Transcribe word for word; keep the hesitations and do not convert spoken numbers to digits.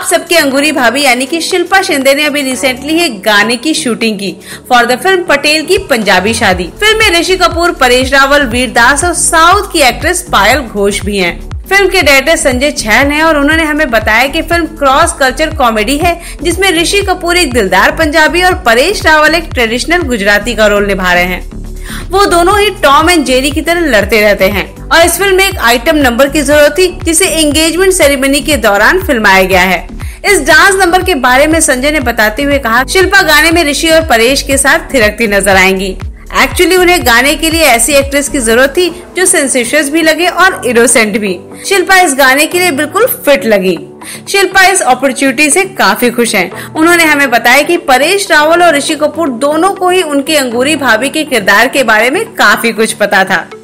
आप सबके अंगूरी भाभी यानी कि शिल्पा शिंदे ने अभी रिसेंटली एक गाने की शूटिंग की फॉर द फिल्म पटेल की पंजाबी शादी। फिल्म में ऋषि कपूर, परेश रावल, वीर दास और साउथ की एक्ट्रेस पायल घोष भी हैं। फिल्म के डायरेक्टर संजय छैल हैं और उन्होंने हमें बताया कि फिल्म क्रॉस कल्चर कॉमेडी है, जिसमें ऋषि कपूर एक दिलदार पंजाबी और परेश रावल एक ट्रेडिशनल गुजराती का रोल निभा रहे हैं। वो दोनों ही टॉम एंड जेरी की तरह लड़ते रहते हैं और इस फिल्म में एक आइटम नंबर की जरूरत थी, जिसे एंगेजमेंट सेरेमनी के दौरान फिल्माया गया है। इस डांस नंबर के बारे में संजय ने बताते हुए कहा, शिल्पा गाने में ऋषि और परेश के साथ थिरकती नजर आएंगी। एक्चुअली उन्हें गाने के लिए ऐसी एक्ट्रेस की जरूरत थी जो सेंसेशियस भी लगे और इनोसेंट भी। शिल्पा इस गाने के लिए बिल्कुल फिट लगी। शिल्पा इस अपॉर्चुनिटी से काफी खुश हैं। उन्होंने हमें बताया कि परेश रावल और ऋषि कपूर दोनों को ही उनकी अंगूरी भाभी के किरदार के बारे में काफी कुछ पता था।